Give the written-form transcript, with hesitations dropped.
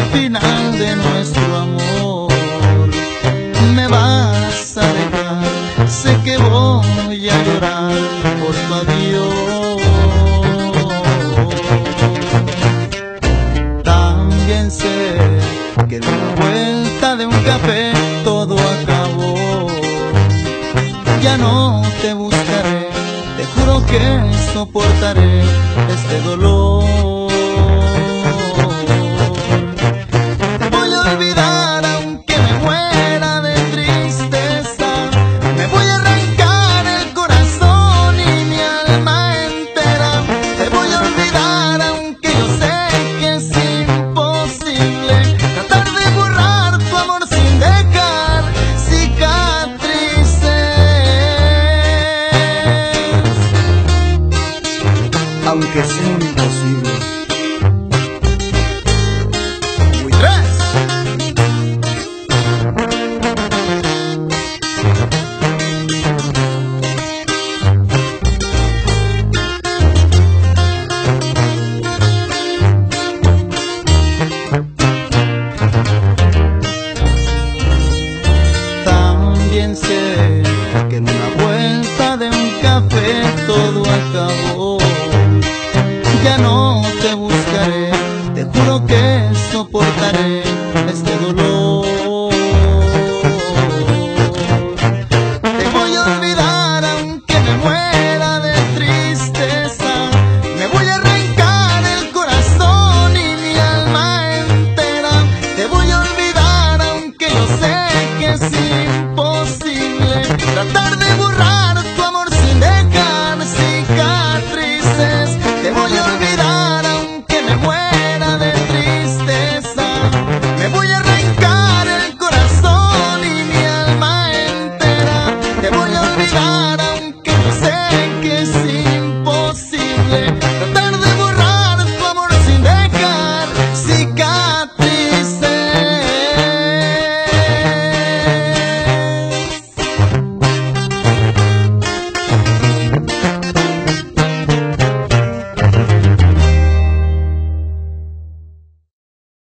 final de nuestro amor. Me vas a dejar, sé que voy a llorar por tu adiós. También sé que en una vuelta de un café todo acabó. Ya no te buscaré, te juro que soportaré este dolor. Te voy a olvidar aunque me muera de tristeza. Me voy a arrancar el corazón y mi alma entera. Te voy a olvidar aunque yo sé que es imposible tratar de borrar tu amor sin dejar cicatrices. Aunque sea imposible. También sé que en una vuelta de un café todo acabó. Ya no te buscaré, te juro que soportaré